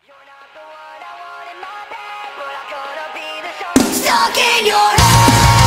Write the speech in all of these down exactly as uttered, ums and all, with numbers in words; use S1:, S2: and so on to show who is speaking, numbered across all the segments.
S1: Stuck in your head.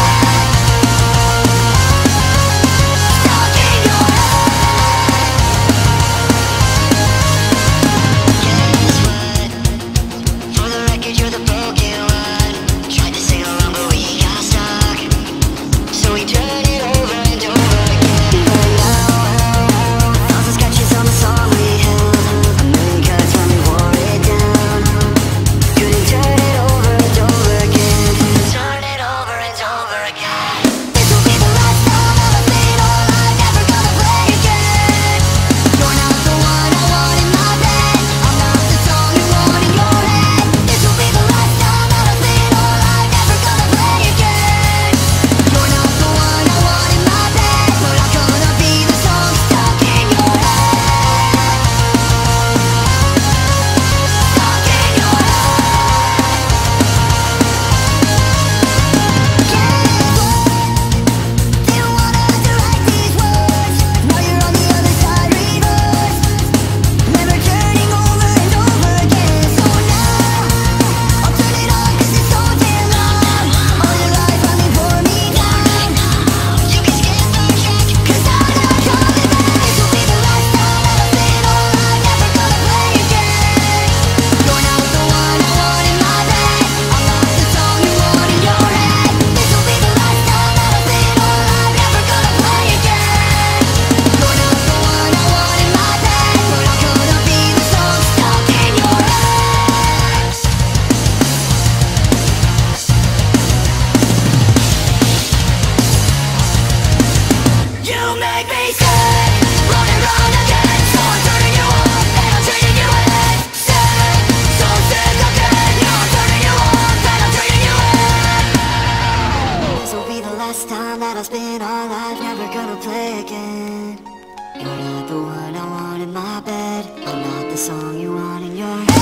S1: Time that I'll spend all life, never gonna play again. You're not the one I want in my bed, I'm not the song you want in your head.